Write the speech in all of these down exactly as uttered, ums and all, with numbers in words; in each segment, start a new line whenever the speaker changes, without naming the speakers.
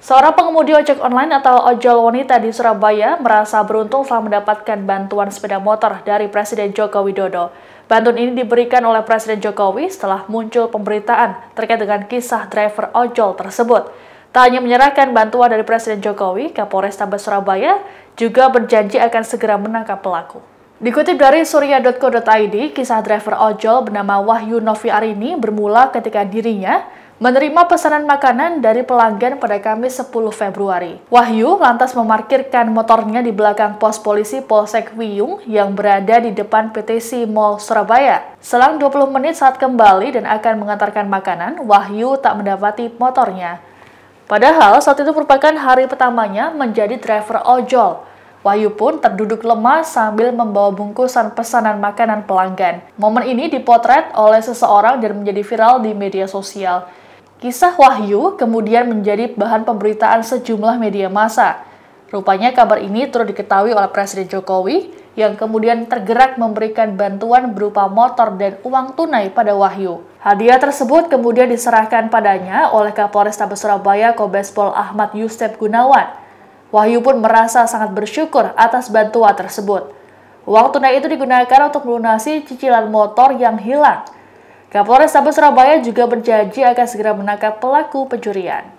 Seorang pengemudi ojek online atau ojol wanita di Surabaya merasa beruntung telah mendapatkan bantuan sepeda motor dari Presiden Joko Widodo. Bantuan ini diberikan oleh Presiden Jokowi setelah muncul pemberitaan terkait dengan kisah driver ojol tersebut. Tak hanya menyerahkan bantuan dari Presiden Jokowi, Kapolrestabes Surabaya juga berjanji akan segera menangkap pelaku. Dikutip dari surya dot co dot i d, kisah driver ojol bernama Wahyu Novi Arini bermula ketika dirinya menerima pesanan makanan dari pelanggan pada Kamis sepuluh Februari. Wahyu lantas memarkirkan motornya di belakang pos polisi Polsek Wiyung yang berada di depan P T C Mall Surabaya. Selang dua puluh menit saat kembali dan akan mengantarkan makanan, Wahyu tak mendapati motornya. Padahal saat itu merupakan hari pertamanya menjadi driver ojol. Wahyu pun terduduk lemas sambil membawa bungkusan pesanan makanan pelanggan. Momen ini dipotret oleh seseorang dan menjadi viral di media sosial. Kisah Wahyu kemudian menjadi bahan pemberitaan sejumlah media massa. Rupanya kabar ini turut diketahui oleh Presiden Jokowi yang kemudian tergerak memberikan bantuan berupa motor dan uang tunai pada Wahyu. Hadiah tersebut kemudian diserahkan padanya oleh Kapolrestabes Surabaya Kombes Pol Ahmad Yusef Gunawan. Wahyu pun merasa sangat bersyukur atas bantuan tersebut. Uang tunai itu digunakan untuk melunasi cicilan motor yang hilang. Kapolrestabes Surabaya juga berjanji akan segera menangkap pelaku pencurian.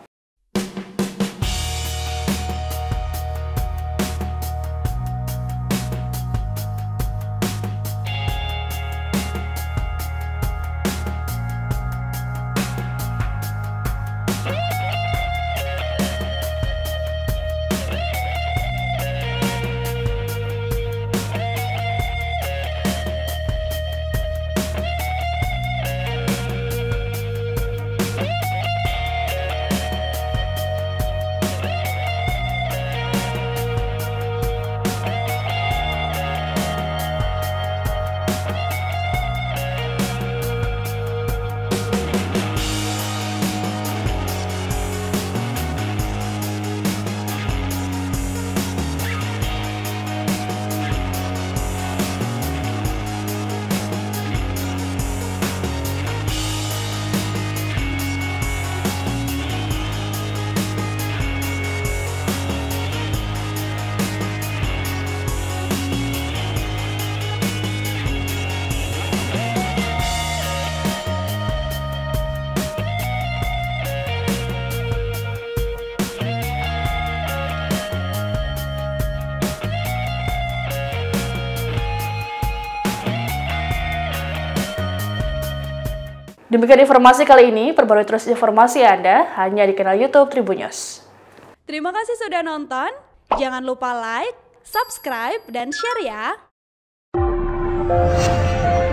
Demikian informasi kali ini, perbarui terus informasi Anda hanya di kanal YouTube Tribun News.
Terima kasih sudah nonton, jangan lupa like, subscribe, dan share ya!